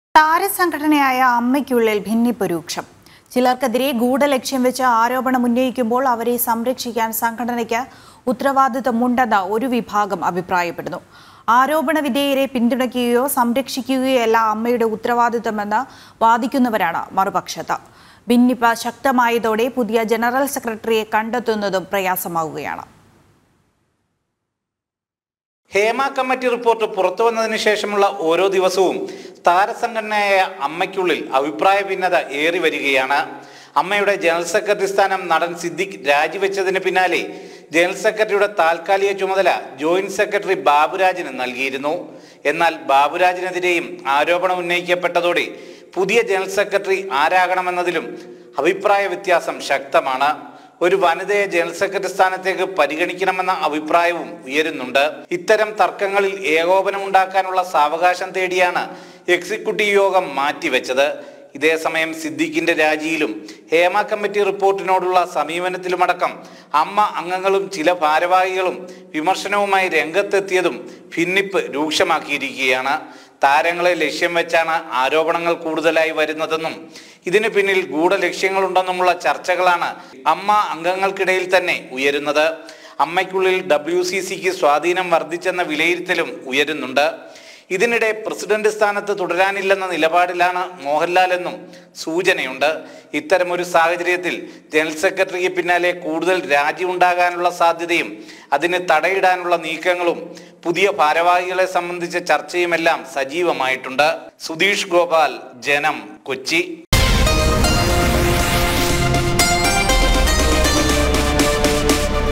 താരസംഘടനയായ അമ്മയ്ക്കുള്ളിൽ ഭിന്നിപ്പ് രൂക്ഷം. ചിലർക്കെതിരെ ഗൂഢലക്ഷ്യം വെച്ച് ആരോപണം ഉന്നയിക്കുമ്പോൾ അവരെ സംരക്ഷിക്കാൻ സംഘടനയ്ക്ക് ഉത്തരവാദിത്തമുണ്ടെന്ന് ഒരു വിഭാഗം അഭിപ്രായപ്പെടുന്നു. ആരോപണ വിധേയരെ പിന്തുണയ്ക്കുകയോ സംരക്ഷിക്കുകയോ അല്ല അമ്മയുടെ ഉത്തരവാദിത്തമെന്ന് വാദിക്കുന്നവരാണ് മറുപക്ഷത്ത്. ഭിന്നിപ്പ് ശക്തമായതോടെ പുതിയ ജനറൽ സെക്രട്ടറിയെ കണ്ടെത്തുന്നതും പ്രയാസമാവുകയാണ്. ഹേമ കമ്മിറ്റി റിപ്പോർട്ട് പുറത്തു വന്നതിന് ശേഷമുള്ള ഓരോ ദിവസവും താരസംഘടനയായ അമ്മയ്ക്കുള്ളിൽ അഭിപ്രായ ഭിന്നത ഏറി വരികയാണ്. അമ്മയുടെ ജനറൽ സെക്രട്ടറി സ്ഥാനം നടൻ സിദ്ദിഖ് രാജിവെച്ചതിന് പിന്നാലെ ജനറൽ സെക്രട്ടറിയുടെ താൽക്കാലിക ചുമതല ജോയിന്റ് സെക്രട്ടറി ബാബുരാജിന് നൽകിയിരുന്നു. എന്നാൽ ബാബുരാജിനെതിരെയും ആരോപണം ഉന്നയിക്കപ്പെട്ടതോടെ പുതിയ ജനറൽ സെക്രട്ടറി ആരാകണമെന്നതിലും അഭിപ്രായ വ്യത്യാസം ശക്തമാണ്. ഒരു വനിതയെ ജനറൽ സെക്രട്ടറി സ്ഥാനത്തേക്ക് പരിഗണിക്കണമെന്ന അഭിപ്രായവും ഉയരുന്നുണ്ട്. ഇത്തരം തർക്കങ്ങളിൽ ഏകോപനം ഉണ്ടാക്കാനുള്ള സാവകാശം തേടിയാണ് എക്സിക്യൂട്ടീവ് യോഗം മാറ്റിവെച്ചത്. ഇതേസമയം സിദ്ദിഖിന്റെ രാജിയിലും ഹേമ കമ്മിറ്റി റിപ്പോർട്ടിനോടുള്ള സമീപനത്തിലുമടക്കം അമ്മ അംഗങ്ങളും ചില ഭാരവാഹികളും വിമർശനവുമായി രംഗത്തെത്തിയതും ഭിന്നിപ്പ് രൂക്ഷമാക്കിയിരിക്കുകയാണ്. താരങ്ങളെ ലക്ഷ്യം വെച്ചാണ് ആരോപണങ്ങൾ കൂടുതലായി വരുന്നതെന്നും ഇതിന് പിന്നിൽ ഗൂഢലക്ഷ്യങ്ങളുണ്ടെന്നുമുള്ള ചർച്ചകളാണ് അമ്മ അംഗങ്ങൾക്കിടയിൽ തന്നെ ഉയരുന്നത്. അമ്മയ്ക്കുള്ളിൽ WCCക്ക് സ്വാധീനം വർദ്ധിച്ചെന്ന വിലയിരുത്തലും ഉയരുന്നുണ്ട്. ഇതിനിടെ പ്രസിഡന്റ് സ്ഥാനത്ത് തുടരാനില്ലെന്ന നിലപാടിലാണ് മോഹൻലാൽ എന്നും സൂചനയുണ്ട്. ഇത്തരമൊരു സാഹചര്യത്തിൽ ജനറൽ സെക്രട്ടറിക്ക് പിന്നാലെ കൂടുതൽ രാജി ഉണ്ടാകാനുള്ള സാധ്യതയും അതിന് തടയിടാനുള്ള നീക്കങ്ങളും പുതിയ ഭാരവാഹികളെ സംബന്ധിച്ച ചർച്ചയുമെല്ലാം സജീവമായിട്ടുണ്ട്. സുധീഷ് ഗോപാൽ, ജനം, കൊച്ചി.